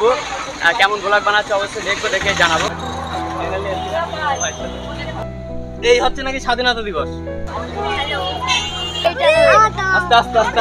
দেখবো কেমন ব্লগ বানাচ্ছে, অবশ্যই দেখবো, দেখে জানাবো। এই হচ্ছে নাকি স্বাধীনতা দিবস। আস্তে আস্তে আস্তে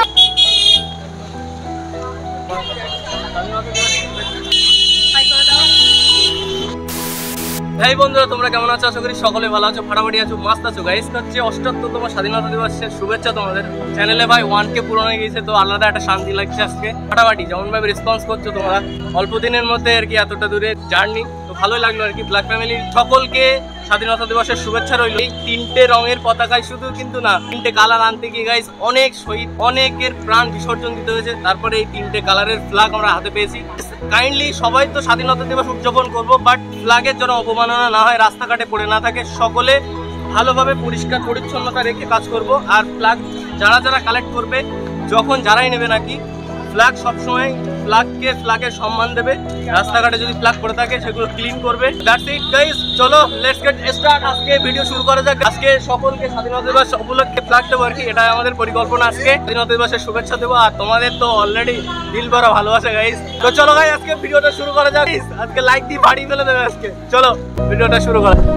এই বন্ধুরা, তোমরা কেমন আছো? আশা করি সকলে ভালো আছো, ফাটাফাটি আছো, মাস্ত আছো। গাইস হচ্ছে ৭৮তম স্বাধীনতা দিবসের শুভেচ্ছা তোমাদের চ্যানেলে। ভাই 1K পূরণ হয়ে গেছে, তো আলাদা একটা শান্তি লাগছে আজকে। ফাটাফাটি যেমন ভাবে রেসপন্স করছো তোমরা, অল্প দিনের মধ্যে আর কি এতটা দূরে জার্নি, তো ভালোই লাগলো আর কি। ব্ল্যাক ফ্যামিলির সকলকে স্বাধীনতা দিবসের শুভেচ্ছা রইল। এই 3টে রঙের পতাকায় শুধু কিন্তু না, 3টে কালার আনতে গিয়ে গাইস অনেক শহীদ, অনেকের প্রাণ বিসর্জন দিতে হয়েছে, তারপরে এই 3টে কালারের ফ্ল্যাগ আমরা হাতে পেয়েছি। কাইন্ডলি সবাই তো স্বাধীনতা দিবস উদযাপন করবো, বাট ফ্ল্যাগের যেন অবমাননা না হয়, রাস্তাঘাটে পড়ে না থাকে, সকলে ভালোভাবে পরিষ্কার পরিচ্ছন্নতা রেখে কাজ করব। আর ফ্ল্যাগ যারা যারা কালেক্ট করবে, যখন যারাই নেবে নাকি, ফ্ল্যাগ সবসময় ফ্ল্যাগের সম্মান দেবে। রাস্তাঘাটে যদি ফ্ল্যাগ পড়ে থাকে সেগুলো ক্লিন করবে। দ্যাটস ইট গাইস, চলো লেটস গেট স্টার্ট। আজকে ভিডিও শুরু করা যাক। আজকে সকলকে স্বাধীনতা দিবস উপলক্ষে ফ্ল্যাগ দেবো আর কি, এটা আমাদের পরিকল্পনা। আজকে স্বাধীনতা দিবসের শুভেচ্ছা দেবো, আর তোমাদের তো অলরেডি দিল ভরা ভালোবাসা গাইস। তো চলো গাইস, আজকে ভিডিওটা শুরু করা যাক। আজকে লাইক দিয়ে ফাটিয়ে ফেলে দেবে আজকে। চলো ভিডিওটা শুরু করা যাক।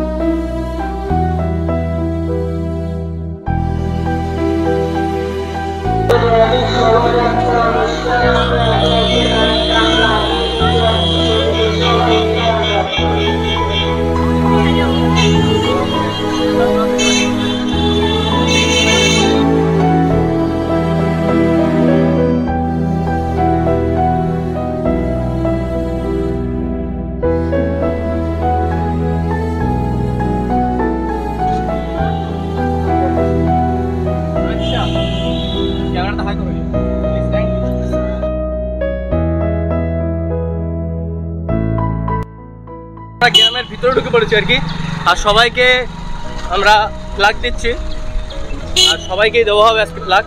গ্রামের ভিতরে ঢুকে পড়েছি আর কি, আর সবাইকে আমরা ফ্ল্যাগ দিচ্ছি, আর সবাইকেই দেওয়া হবে আজকে ফ্ল্যাগ।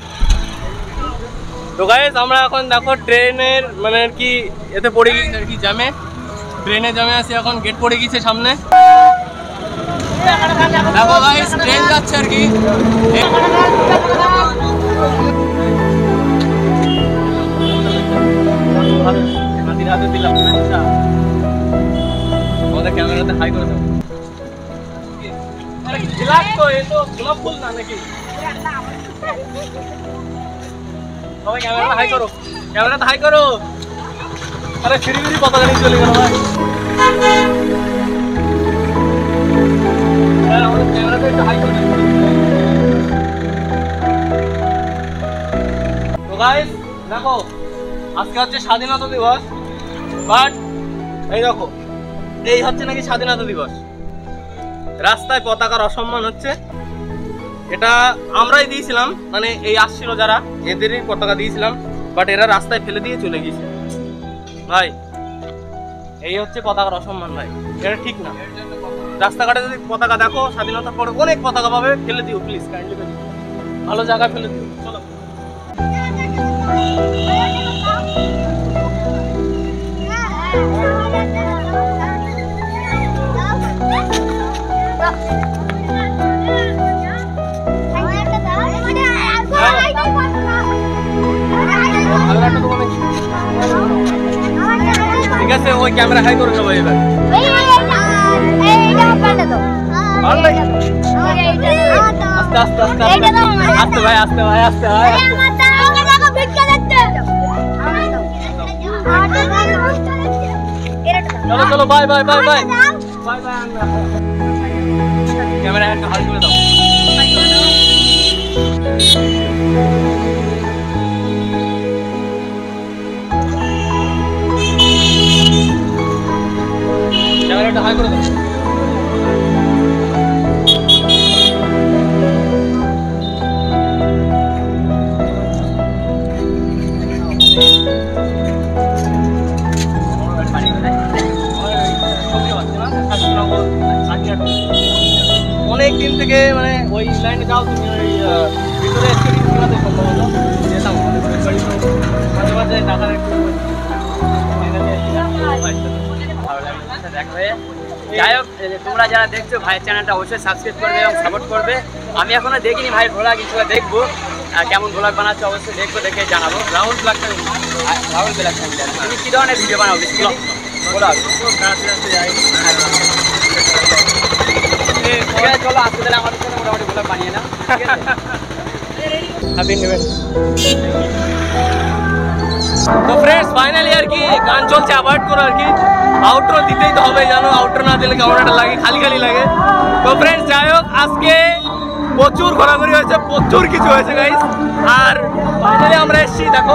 তো গাইস, আমরা এখন দেখো ট্রেনের মানে আর কি এতে পড়ে গেছি আর কি, জ্যামে, ট্রেনে জ্যামে আছি এখন। গেট পড়ে গেছে সামনে, দেখো গাইস ট্রেন যাচ্ছে আর কি। হাতে দিলাম, আমাদের ক্যামেরাতে হাই করে দেবো। গোলাপ ফুল না নাকি? সবাই ক্যামেরাতে হাই করো, ক্যামেরাতে হাই করো। আরে ফিরি পতাকা নিয়ে চলে গেল ভাই। আমাদের ক্যামেরাতে একটু হাই করে। তো গাইস দেখো, আজকে হচ্ছে স্বাধীনতা দিবস, বাট এই দেখো এই হচ্ছে নাকি স্বাধীনতা দিবস। রাস্তায় পতাকার অসম্মান হচ্ছে, এটা আমরাই দিয়েছিলাম, মানে এই আসছিল যারা, এদেরই পতাকা দিয়েছিলাম, বাট এরা রাস্তায় ফেলে দিয়ে চলে গিয়েছে। ভাই এই হচ্ছে পতাকার অসম্মান ভাই, এটা ঠিক না। রাস্তাঘাটে যদি পতাকা দেখো স্বাধীনতার পরে, অনেক পতাকা পাবে, ফেলে দিও প্লিজ, কাইন্ডলি ভালো জায়গায় ফেলে দিও। চলো ঠিক আছে, ওই ক্যামেরা হাই করে সবাই এবার। আস্তে আস্তে আস্তে আস্তে ভাই, আস্তে ভাই, আস্তে ভাই। চলো চলো, bye bye bye bye bye bye. Camera একটা হাই করে দাও। ক্যামেরাটা হাই করে দাও। অনেক দিন থেকে মানে ওই লাইনে যাও তুমি, ওই ভিতরে সম্ভবত যেতাম, মাঝে মাঝে টাকার একটু যাই হোক, তোমরা যারা দেখছো ভাইয়ের চ্যানেলটা অবশ্যই সাবস্ক্রাইব করবে এবং সাপোর্ট করবে। আমি এখনো দেখিনি ভাই ভোলা, কিছু দেখবো। কেমন ব্লগ বানাচ্ছে অবশ্যই দেখবো, দেখে জানাবো। Rahul black family. Rahul blog channel, তুমি কি ধরনের ভিডিও বানাও বেসিক্যালি? ব্লগ। ঠিক আছে, চলো আজকে তাহলে আমাদের সাথে মোটামুটি ব্লগ বানিয়ে নাও, ঠিক আছে? Happy new year. তো ফ্রেন্ডস ফাইনালি আর কি গান চলছে, অ্যাভয়েড করো আর কি, আউটরো দিতেই তো হবে, জানো আউটরো না দিলে কেমন একটা লাগে, খালি খালি লাগে। তো ফ্রেন্ডস যাই হোক, আজকে প্রচুর ঘোরাঘুরি হয়েছে, প্রচুর কিছু হয়েছে গাইস। আর ফাইনালি আমরা এসেছি, দেখো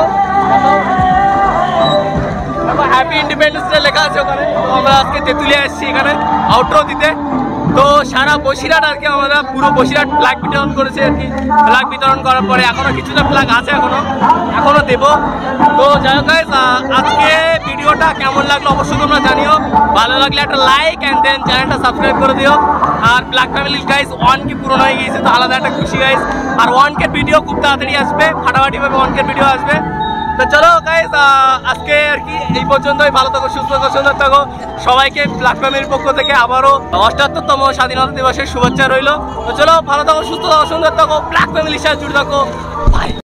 হ্যাপি ইন্ডিপেন্ডেন্স ডে লেখা আছে ওখানে। তো আমরা আজকে তেঁতুলিয়া এসেছি এখানে আউটরো দিতে। তো সারা বসিরহাট আর কি, আমরা পুরো বসিরহাট ফ্ল্যাগ বিতরণ করেছি আর কি। ফ্ল্যাগ বিতরণ করার পরে এখনো কিছুটা ফ্ল্যাগ আছে, এখনো দেবো। তো যাই হোক গাইস, আজকে ভিডিওটা কেমন লাগলো অবশ্যই তোমরা জানিও। ভালো লাগলে একটা লাইক অ্যান্ড দেন চ্যানেলটা সাবস্ক্রাইব করে দিও। আর ব্ল্যাক ফ্যামিলি গাইস 1K পূরণ হয়ে গিয়েছে, তো আলাদা একটা খুশি গাইস। আর 1K ভিডিও খুব তাড়াতাড়ি আসবে, ফাটাফাটি ভাবে 1K ভিডিও আসবে। তো চলো গাইস, আজকে আর কি এই পর্যন্তই। ভালো থাকো, সুস্থ থাকো, সুন্দর থাকো। সবাইকে ব্ল্যাক ফ্যামিলির পক্ষ থেকে আবারও 78তম স্বাধীনতা দিবসের শুভেচ্ছা রইল। তো চলো ভালো থাকো, সুস্থ থাকো, সুন্দর থাকো, ব্ল্যাক ফ্যামিলির সাথে জুড়ে থাকো। বাই।